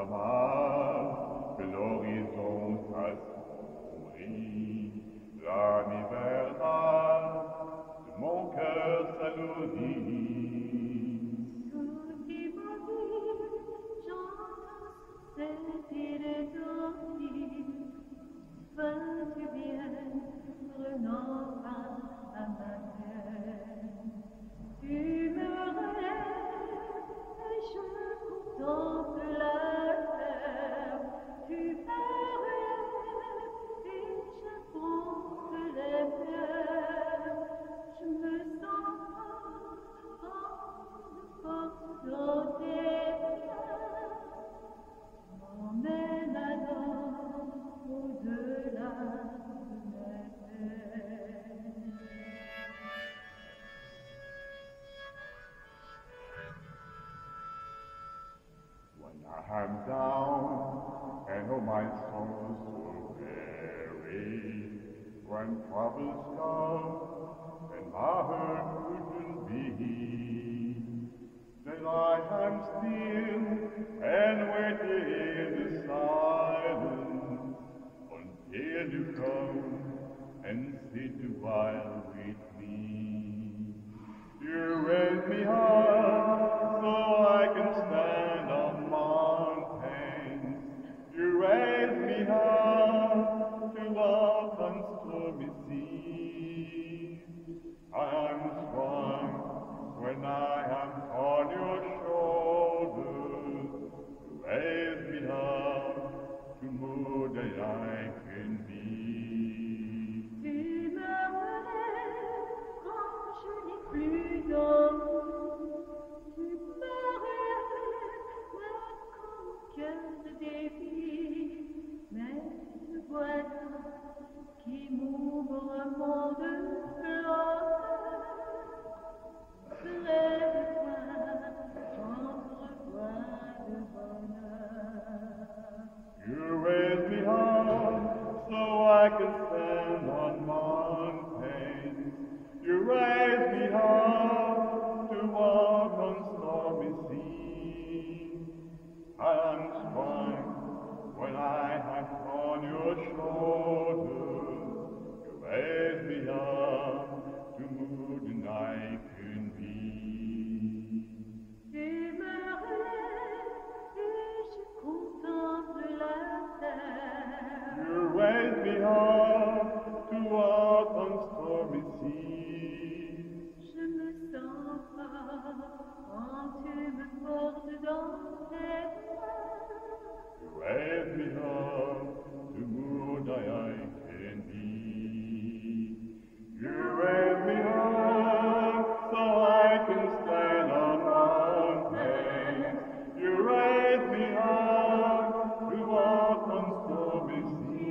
avant que l'horizon s'assombrit, l'âme hivernale de mon cœur s'alourdit. Souris ma vie, j'entends cette île dormir. Vas-tu bien, prenant part à ma peine. Tu me relèves et je contemple la terre. Tu me relèves et j'approuve les pleurs. Je me sens forte dans tes bras. M'emmène alors au-delà de mes peines. When I am down and all my sorrows so weary, when troubles come and my heart couldn't beat, then I am still and waiting in the silence until you come and sit a while with me. You raise me high so I can stand on mountains. You raise me high to walk on stormy seas. I am strong when I am on your shoulders. You raise me high to more than I can be. Tu me relèves quand je n'ai plus d'envie. Tu me relèves même quand mon cœur se défie. Mais te voilà qui m'ouvre un monde flotteur. Lève-toi, j'entrevois le bonheur. You raise me high so I can stand on mountains. You raise me high to walk on stormy seas. I am strong when I am on your shoulders. You raise me high to more than I can be. Tu me relèves et je contemple la terre. You raise me high to walk on stormy seas. Je me sens fort quand tu me portes dans tes bras. You raise me high to more than I can be. You raise me high so I can stand on mountains. You raise me high to walk on stormy seas.